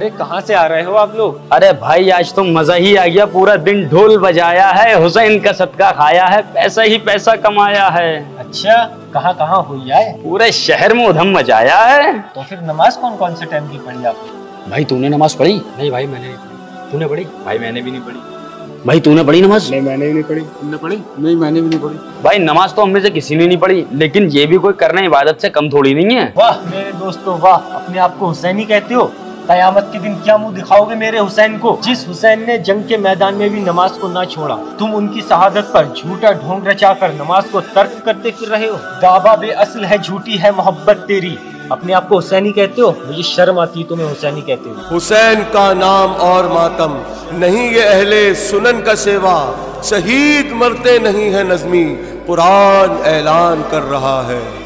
अरे कहाँ से आ रहे हो आप लोग? अरे भाई आज तो मजा ही आ गया, पूरा दिन ढोल बजाया है, हुसैन का सदका खाया है, पैसा ही पैसा कमाया है। अच्छा, कहाँ कहाँ हुई है? पूरे शहर में उधम मचाया है। तो फिर नमाज कौन कौन से टाइम की पढ़ी आपने? भाई तूने नमाज पढ़ी? नहीं भाई मैंने नहीं पढ़ी। तूने पढ़ी? भाई मैंने भी नहीं पढ़ी। भाई तूने पढ़ी नमाज? नहीं मैंने भी नहीं पढ़ी। तुमने पढ़ी? नहीं मैंने भी नहीं पढ़ी। भाई नमाज तो हम में से किसी ने नहीं पढ़ी, लेकिन ये भी कोई करना इबादत से कम थोड़ी नहीं है। वाह मेरे दोस्तों वाह, अपने आप को हुसैनी कहते हो? कयामत के दिन क्या मुंह दिखाओगे मेरे हुसैन को, जिस हुसैन ने जंग के मैदान में भी नमाज को ना छोड़ा। तुम उनकी शहादत पर झूठा ढोंग रचाकर नमाज को तर्क करते फिर रहे हो। दावा बेअसल है, झूठी है मोहब्बत तेरी। अपने आप को हुसैनी कहते हो? मुझे शर्म आती है तुम्हें हुसैनी कहते हो। हुसैन का नाम और मातम नहीं ये अहले सुनन का सेवा, शहीद मरते नहीं है नज़मी, कुरान ऐलान कर रहा है।